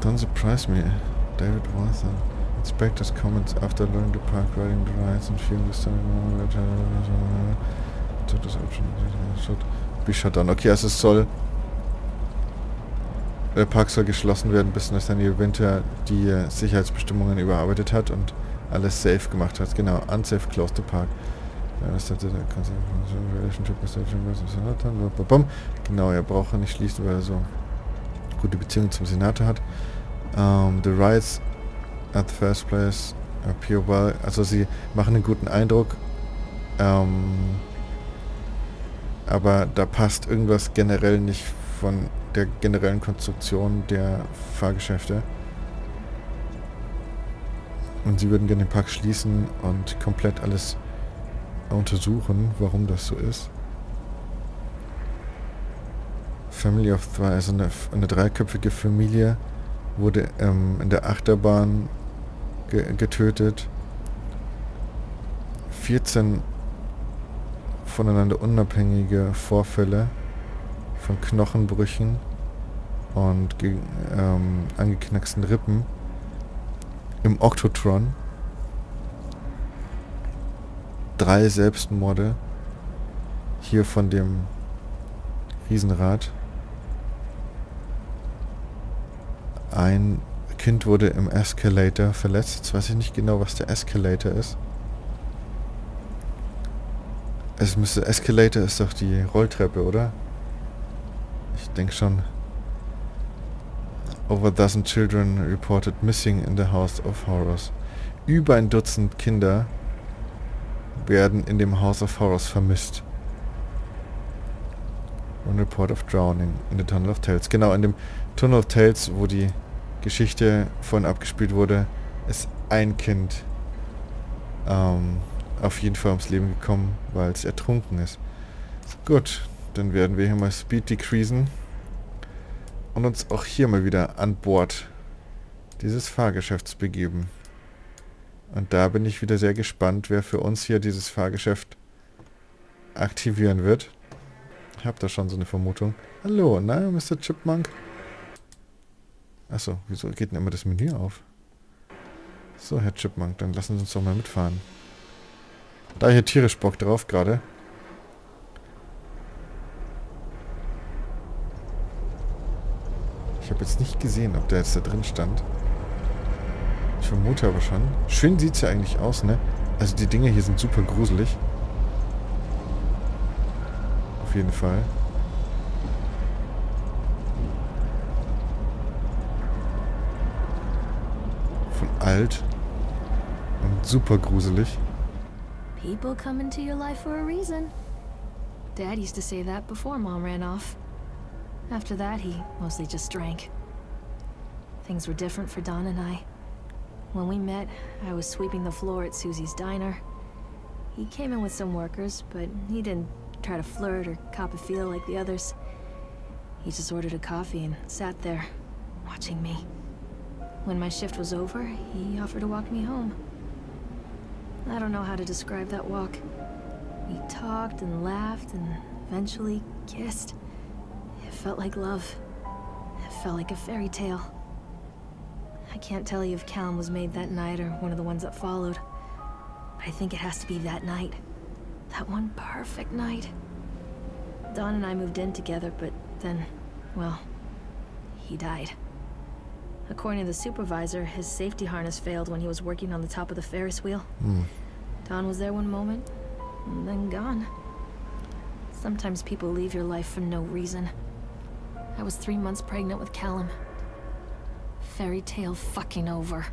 Don't surprise me, David Watson. Inspector's comments after learning the park riding the rides and feeling the stunning be shut down. Okay, also es soll... Der Park soll geschlossen werden, bis Nathaniel Winter die Sicherheitsbestimmungen überarbeitet hat und alles safe gemacht hat. Genau, unsafe closed the park. Genau, er braucht nicht schließen, weil er so gute Beziehung zum Senator hat. The riots at the first place appear well. Also sie machen einen guten Eindruck. Aber da passt irgendwas generell nicht von der generellen Konstruktion der Fahrgeschäfte. Und sie würden gerne den Park schließen und komplett alles untersuchen, warum das so ist. Family of Three, also eine dreiköpfige Familie wurde in der Achterbahn getötet. 14 voneinander unabhängige Vorfälle von Knochenbrüchen und angeknacksten Rippen im Octotron. 3 Selbstmorde hier von dem Riesenrad. Ein Kind wurde im Escalator verletzt. Jetzt weiß ich nicht genau, was der Escalator ist. Escalator ist doch die Rolltreppe, oder? Ich denke schon. Over a dozen children reported missing in the House of Horrors. Über ein Dutzend Kinder werden in dem House of Horrors vermisst. One report of drowning in the Tunnel of Tales. Genau, in dem Tunnel of Tales, wo die Geschichte vorhin abgespielt wurde, ist ein Kind auf jeden Fall ums Leben gekommen, weil es ertrunken ist. Gut, dann werden wir hier mal Speed decreasen und uns auch hier mal wieder an Bord dieses Fahrgeschäfts begeben. Und da bin ich wieder sehr gespannt, wer für uns hier dieses Fahrgeschäft aktivieren wird. Ich habe da schon so eine Vermutung. Hallo, na, Mr. Chipmunk? Achso, wieso geht denn immer das Menü auf? So, Herr Chipmunk, dann lassen Sie uns doch mal mitfahren. Da hier tierisch Bock drauf gerade. Ich habe jetzt nicht gesehen, ob der jetzt da drin stand. Ich vermute aber schon. Schön sieht es ja eigentlich aus, ne? Also die Dinge hier sind super gruselig. Auf jeden Fall. Von alt. Und super gruselig. People come into your life for a reason. Dad used to say that before Mom ran off. After that, he mostly just drank. Things were different for Don and I. When we met, I was sweeping the floor at Susie's diner. He came in with some workers, but he didn't try to flirt or cop a feel like the others. He just ordered a coffee and sat there, watching me. When my shift was over, he offered to walk me home. I don't know how to describe that walk. We talked and laughed and eventually kissed. It felt like love. It felt like a fairy tale. I can't tell you if Callum was made that night or one of the ones that followed. But I think it has to be that night. That one perfect night. Don and I moved in together, but then, well, he died. According to the supervisor, his safety harness failed when he was working on the top of the Ferris wheel. Don was there one moment, and then gone. Sometimes people leave your life for no reason. I was 3 months pregnant with Callum. Fairy tale fucking over.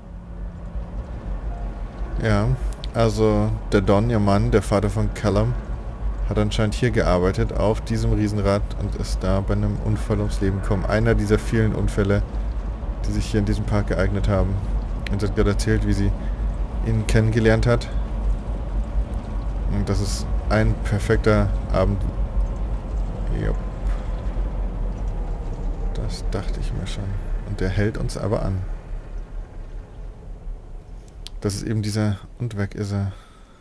Ja, also der Don, ihr Mann, der Vater von Callum, hat anscheinend hier gearbeitet, auf diesem Riesenrad und ist da bei einem Unfall ums Leben gekommen. Einer dieser vielen Unfälle, die sich hier in diesem Park geeignet haben. Und sie hat gerade erzählt, wie sie ihn kennengelernt hat. Und das ist ein perfekter Abend. Jupp. Das dachte ich mir schon. Und der hält uns aber an. Das ist eben dieser... Und weg ist er.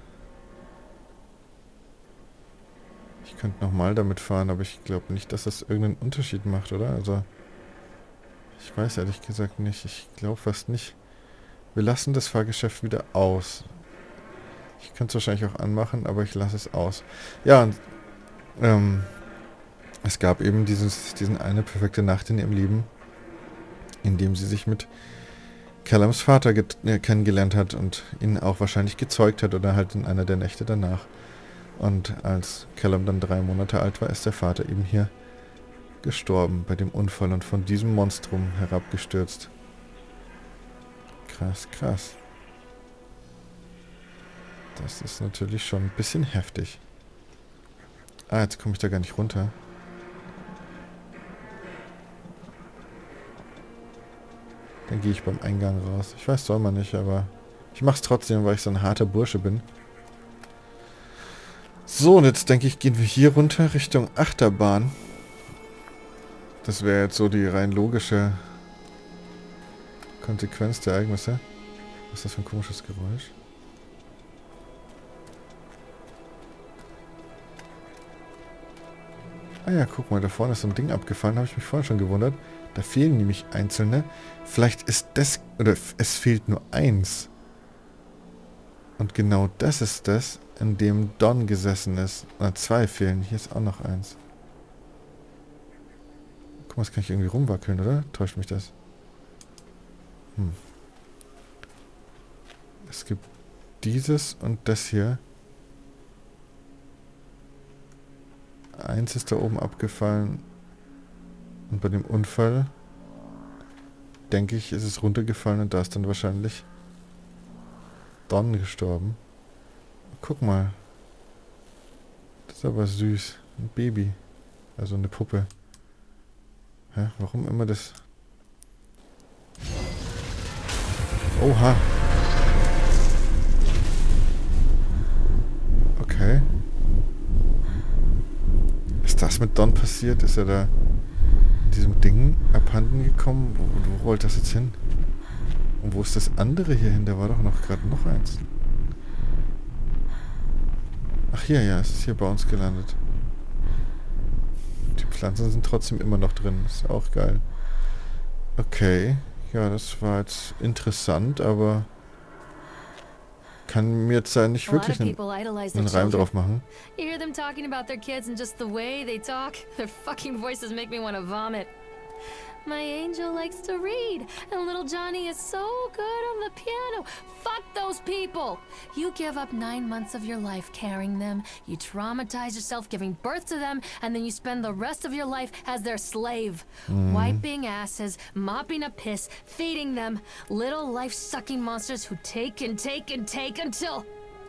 Ich könnte nochmal damit fahren, aber ich glaube nicht, dass das irgendeinen Unterschied macht, oder? Also... Ich weiß ehrlich gesagt nicht. Ich glaube fast nicht. Wir lassen das Fahrgeschäft wieder aus. Ich könnte es wahrscheinlich auch anmachen, aber ich lasse es aus. Ja, und es gab eben diesen eine perfekte Nacht in ihrem Leben, in dem sie sich mit Callums Vater kennengelernt hat und ihn auch wahrscheinlich gezeugt hat oder halt in einer der Nächte danach. Und als Callum dann 3 Monate alt war, ist der Vater eben hier gestorben bei dem Unfall und von diesem Monstrum herabgestürzt. Krass, krass. Das ist natürlich schon ein bisschen heftig. Ah, jetzt komme ich da gar nicht runter. Dann gehe ich beim Eingang raus. Ich weiß, soll man nicht, aber ich mache es trotzdem, weil ich so ein harter Bursche bin. So, und jetzt denke ich, gehen wir hier runter Richtung Achterbahn. Das wäre jetzt so die rein logische Konsequenz der Ereignisse. Was ist das für ein komisches Geräusch? Ah ja, guck mal, da vorne ist so ein Ding abgefallen, habe ich mich vorhin schon gewundert. Da fehlen nämlich einzelne. Vielleicht ist das, oder es fehlt nur eins. Und genau das ist das, in dem Don gesessen ist. Oder 2 fehlen, hier ist auch noch eins. Guck mal, das kann ich irgendwie rumwackeln, oder? Täuscht mich das? Es gibt dieses und das hier. Eins ist da oben abgefallen. Und bei dem Unfall, denke ich, ist es runtergefallen und da ist dann wahrscheinlich Don gestorben. Guck mal. Das ist aber süß. Ein Baby. Also eine Puppe. Hä? Warum immer das... Oha. Okay. Ist das mit Don passiert? Ist er da in diesem Ding abhanden gekommen? Wo rollt das jetzt hin? Und wo ist das andere hier hin? Da war doch noch gerade noch eins. Ach hier, ja, es ist hier bei uns gelandet. Die Pflanzen sind trotzdem immer noch drin. Ist auch geil. Okay. Ja, das war jetzt interessant, aber kann mir jetzt da nicht wirklich einen Reim drauf machen. You hear them talking about their kids and just the way they talk? Their fucking voices make me want to vomit. My angel likes to read, and little Johnny is so good on the piano. Fuck those people! You give up 9 months of your life carrying them, you traumatize yourself giving birth to them, and then you spend the rest of your life as their slave. Wiping asses, mopping up piss, feeding them. Little life-sucking monsters who take and take and take until...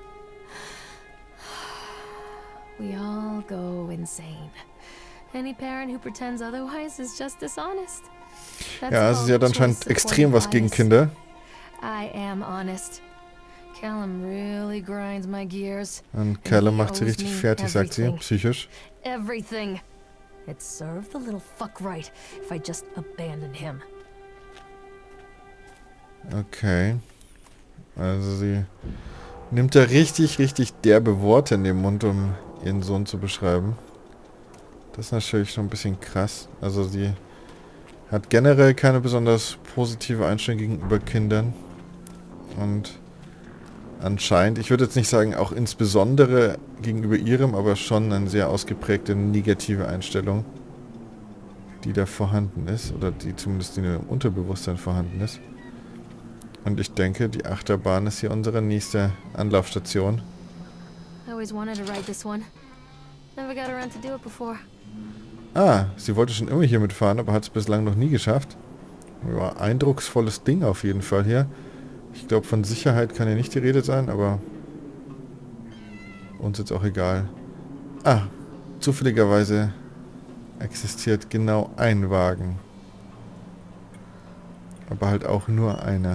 we all go insane. Any parent who pretends otherwise is just dishonest. Ja, also sie hat anscheinend extrem was gegen Kinder. I am honest. Callum really grinds my gears. Und Callum macht sie richtig fertig, sagt sie, psychisch. Everything. It served the little fuck right if I just abandoned him. Okay. Also sie nimmt da richtig, richtig derbe Worte in den Mund, um ihren Sohn zu beschreiben. Das ist natürlich schon ein bisschen krass. Also sie hat generell keine besonders positive Einstellung gegenüber Kindern. Und anscheinend, ich würde jetzt nicht sagen auch insbesondere gegenüber ihrem, aber schon eine sehr ausgeprägte negative Einstellung, die da vorhanden ist. Oder die zumindest in ihrem Unterbewusstsein vorhanden ist. Und ich denke, die Achterbahn ist hier unsere nächste Anlaufstation. I always wanted to ride this one. Never got around to do it before. Ah, sie wollte schon immer hier mitfahren, aber hat es bislang noch nie geschafft. Ja, eindrucksvolles Ding auf jeden Fall hier. Ich glaube, von Sicherheit kann hier nicht die Rede sein, aber uns jetzt auch egal. Ah, zufälligerweise existiert genau ein Wagen. Aber halt auch nur einer.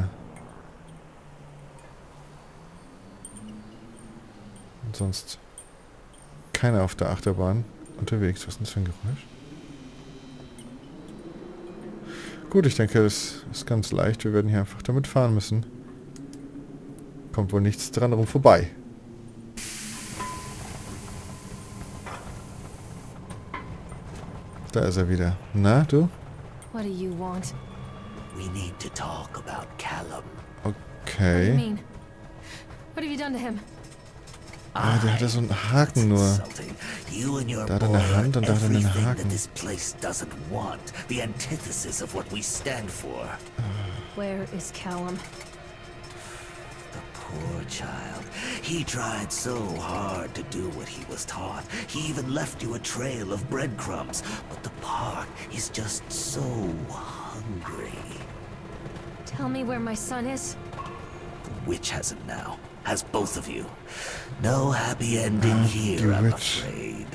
Und sonst keiner auf der Achterbahn unterwegs. Was ist denn das für ein Geräusch? Gut, ich denke, das ist ganz leicht. Wir werden hier einfach damit fahren müssen. Kommt wohl nichts dran rum vorbei. Da ist er wieder. Na, du? What do you want? We need to talk about Callum. What do you Okay. mean? What have you done to him? Ah, der hatte so einen Haken nur. Insulting. You and your Da hat er boy eine Hand are und da hat er einen everything Haken. that this place doesn't want. The antithesis of what we stand for. Where is Callum? The poor child. He tried so hard to do what he was taught. He even left you a trail of breadcrumbs. But the park is just so hungry. Tell me where my son is. The witch has him now. Has both of you. No happy ending here, the I'm witch. afraid.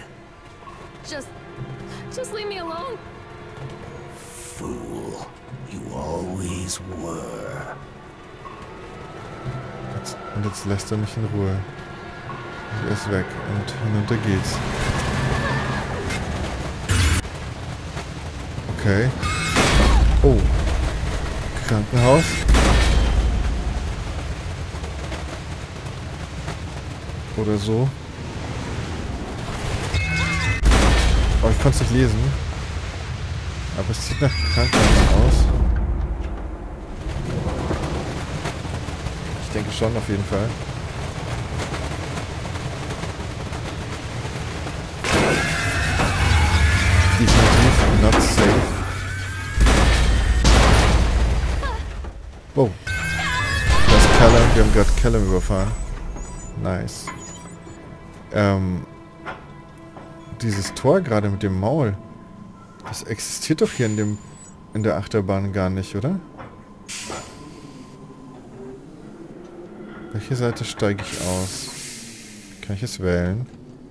Just leave me alone. Fool. You always were. Und jetzt lässt er mich in Ruhe. Und er ist weg und hinunter geht's. Okay. Oh. Krankenhaus. Oder so. Oh, ich konnte es nicht lesen. Aber es sieht nach Krankenhaus aus. Ich denke schon, auf jeden Fall. Definitiv not safe. Wow. Das ist Callum. Wir haben gerade Callum überfahren. Nice. Dieses Tor gerade mit dem Maul. Das existiert doch hier in der Achterbahn gar nicht, oder? Welche Seite steige ich aus? Kann ich es wählen?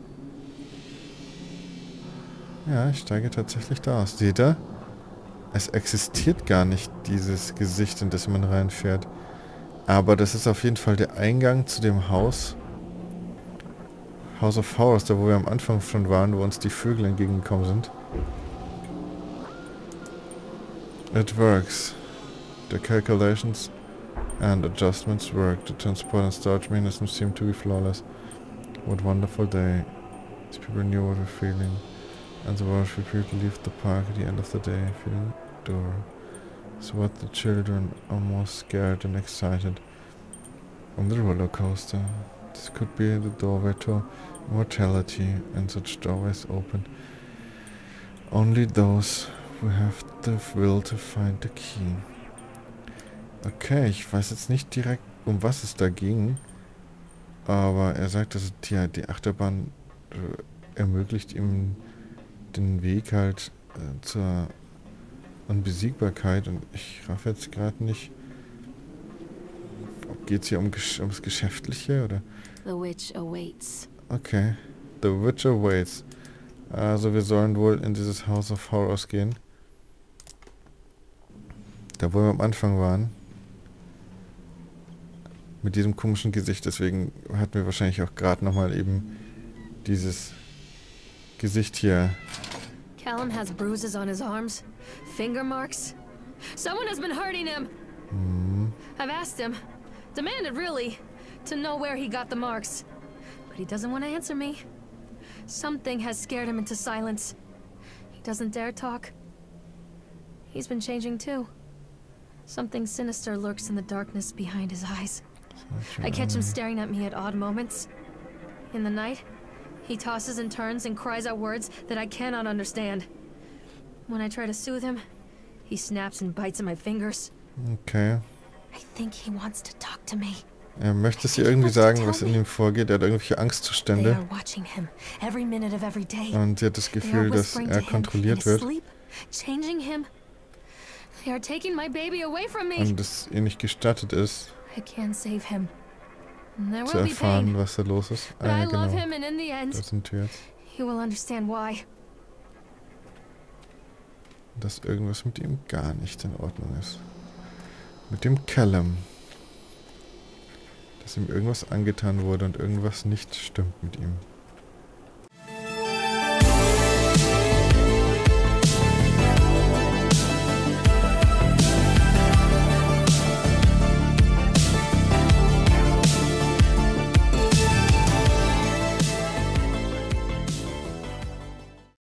Ja, ich steige tatsächlich da aus. Seht ihr? Es existiert gar nicht dieses Gesicht, in das man reinfährt. Aber das ist auf jeden Fall der Eingang zu dem Haus. House of Horrors, da wo wir am Anfang schon waren, wo uns die Vögel entgegengekommen sind. It works. The calculations and adjustments work. The transport and storage mechanisms seem to be flawless. What a wonderful day. These people knew what we're feeling. And the world prepared to leave the park at the end of the day, feeling the door. So what the children are more scared and excited. On the roller coaster. This could be the doorway to mortality, and such doorways open only those who have the will to find the key. Okay, ich weiß jetzt nicht direkt, um was es da ging, aber er sagt, dass die Achterbahn ermöglicht ihm den Weg halt zur Unbesiegbarkeit, und ich raff jetzt gerade nicht, geht es hier ums Geschäftliche oder? The witch awaits. Okay. The Witch awaits. Also wir sollen wohl in dieses House of Horrors gehen. Da wo wir am Anfang waren. Mit diesem komischen Gesicht. Deswegen hatten wir wahrscheinlich auch gerade nochmal eben dieses Gesicht hier. Callum has bruises on his arms, finger marks. Someone has been hurting him. I've asked him, demanded really, to know where he got the marks. But he doesn't want to answer me. Something has scared him into silence. He doesn't dare talk. He's been changing too. Something sinister lurks in the darkness behind his eyes. I catch him staring at me at odd moments. In the night, he tosses and turns and cries out words that I cannot understand. When I try to soothe him, he snaps and bites at my fingers. Okay. I think he wants to talk to me. Er möchte sie irgendwie sagen, was in ihm vorgeht. Er hat irgendwelche Angstzustände. Und sie hat das Gefühl, dass er kontrolliert wird. Und es ihr nicht gestattet ist, zu erfahren, was da los ist. Ah, ja, genau. Das sind wir jetzt. Dass irgendwas mit ihm gar nicht in Ordnung ist. Mit dem Callum. Dass ihm irgendwas angetan wurde und irgendwas nicht stimmt mit ihm.